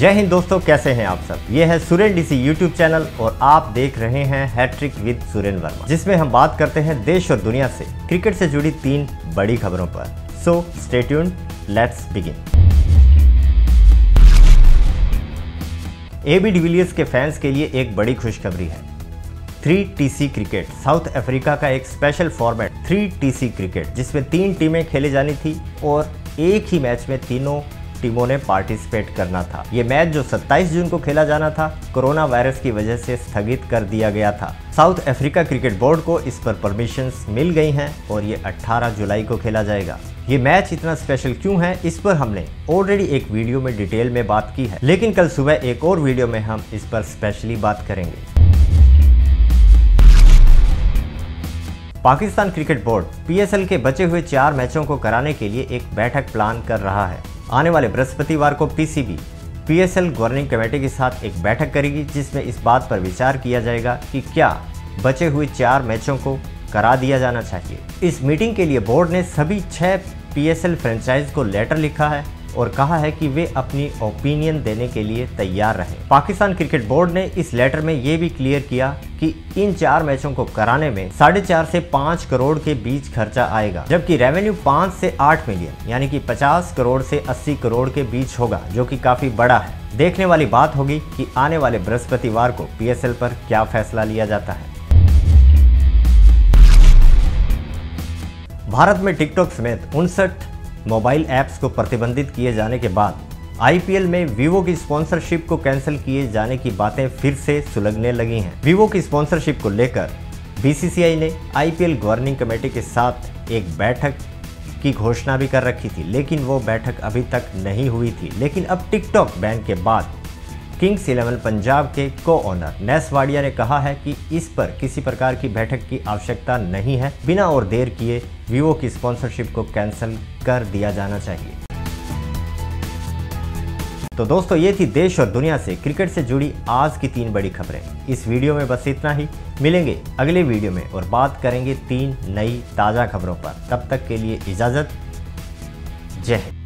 जय हिंद दोस्तों, कैसे हैं आप सब। ये है सुरेन डीसी यूट्यूब चैनल और आप देख रहे हैं हैट्रिक विद सुरेन वर्मा, जिसमें हम बात करते हैं देश और दुनिया से क्रिकेट से जुड़ी 3 बड़ी खबरों पर। So stay tuned, let's begin. AB de Villiers के फैंस के लिए एक बड़ी खुशखबरी है। 3TC क्रिकेट, साउथ अफ्रीका का एक स्पेशल फॉर्मेट 3TC क्रिकेट, जिसमें 3 टीमें खेली जानी थी और एक ही मैच में तीनों टीमों ने पार्टिसिपेट करना था। ये मैच जो 27 जून को खेला जाना था, कोरोना वायरस की वजह से स्थगित कर दिया गया था। साउथ अफ्रीका क्रिकेट बोर्ड को इस पर परमिशंस मिल गई हैं और ये 18 जुलाई को खेला जाएगा। ये मैच इतना स्पेशल क्यों है, इस पर हमने ऑलरेडी एक वीडियो में डिटेल में बात की है, लेकिन कल सुबह एक और वीडियो में हम इस पर स्पेशली बात करेंगे। पाकिस्तान क्रिकेट बोर्ड PSL के बचे हुए 4 मैचों को कराने के लिए एक बैठक प्लान कर रहा है। आने वाले बृहस्पतिवार को PCB PSL गवर्निंग कमेटी के साथ एक बैठक करेगी, जिसमें इस बात पर विचार किया जाएगा कि क्या बचे हुए 4 मैचों को करा दिया जाना चाहिए। इस मीटिंग के लिए बोर्ड ने सभी 6 PSL फ्रेंचाइज को लेटर लिखा है और कहा है कि वे अपनी ओपिनियन देने के लिए तैयार रहें। पाकिस्तान क्रिकेट बोर्ड ने इस लेटर में ये भी क्लियर किया कि इन 4 मैचों को कराने में 4.5 से 5 करोड़ के बीच खर्चा आएगा, जबकि रेवेन्यू 5 से 8 मिलियन यानी कि 50 करोड़ से 80 करोड़ के बीच होगा, जो कि काफी बड़ा है। देखने वाली बात होगी कि आने वाले बृहस्पतिवार को PSL पर क्या फैसला लिया जाता है। भारत में टिकटॉक समेत 59 मोबाइल ऐप्स को प्रतिबंधित किए जाने के बाद IPL में वीवो की स्पॉन्सरशिप को कैंसिल किए जाने की बातें फिर से सुलगने लगी हैं। वीवो की स्पॉन्सरशिप को लेकर BCCI ने IPL गवर्निंग कमेटी के साथ एक बैठक की घोषणा भी कर रखी थी, लेकिन वो बैठक अभी तक नहीं हुई थी। लेकिन अब टिकटॉक बैन के बाद किंग्स 11 पंजाब के को-ओनर नेस वाडिया ने कहा है कि इस पर किसी प्रकार की बैठक की आवश्यकता नहीं है। बिना और देर किए वीवो की स्पॉन्सरशिप को कैंसिल कर दिया जाना चाहिए। तो दोस्तों, ये थी देश और दुनिया से क्रिकेट से जुड़ी आज की 3 बड़ी खबरें। इस वीडियो में बस इतना ही। मिलेंगे अगले वीडियो में और बात करेंगे 3 नई ताज़ा खबरों पर। तब तक के लिए इजाज़त। जय हिंद।